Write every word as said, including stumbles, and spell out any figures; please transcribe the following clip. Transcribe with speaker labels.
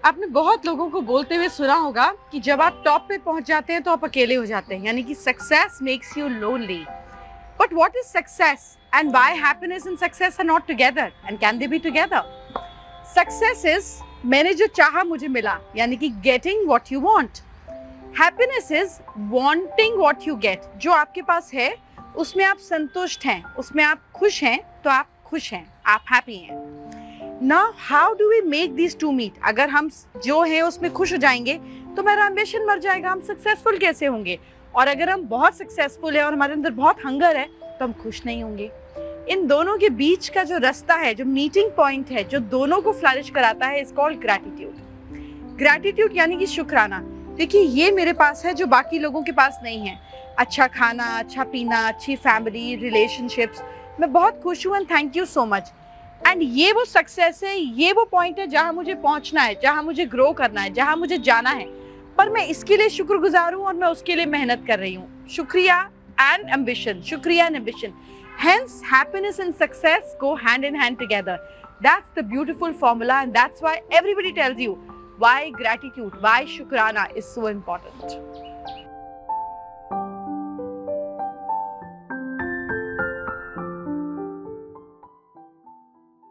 Speaker 1: आपने बहुत लोगों को बोलते हुए सुना होगा कि जब आप टॉप पे पहुंच जाते हैं तो आप अकेले हो जाते हैं, यानी कि success makes you lonely. But what is success and why happiness and success are not together and can they be together? Success is मैंने जो चाहा मुझे मिला, यानी कि getting what you want. Happiness is wanting what you get. जो आपके पास है उसमें आप संतुष्ट हैं, उसमें आप खुश हैं, तो आप खुश हैं, आप हैप्पी हैं। Now how do we make these two meet? अगर हम जो है उसमें खुश हो जाएंगे तो मेरा एम्बिशन मर जाएगा, हम सक्सेसफुल कैसे होंगे? और अगर हम बहुत सक्सेसफुल है और हमारे अंदर बहुत हंगर है तो हम खुश नहीं होंगे। इन दोनों के बीच का जो रास्ता है, जो मीटिंग पॉइंट है, जो दोनों को फ्लरिश कराता है, इज कॉल्ड ग्रैटिट्यूड। ग्रैटिट्यूड यानी कि शुक्राना। देखिए, ये मेरे पास है जो बाकी लोगों के पास नहीं है। अच्छा खाना, अच्छा पीना, अच्छी फैमिली, रिलेशनशिप्स, मैं बहुत खुश हूँ and thank you so much. And ये वो सक्सेस है, ये वो पॉइंट है जहाँ मुझे पहुँचना है, जहाँ मुझे ग्रो करना है, जहाँ मुझे जाना है। पर मैं इसके लिए शुक्रगुजार हूँ और मैं उसके लिए मेहनत कर रही हूँ। शुक्रिया एंड एम्बिशन, शुक्रिया and ambition. Hence, happiness and success go hand in hand together. That's the beautiful formula, and that's why everybody tells you why gratitude, why shukrana is so important.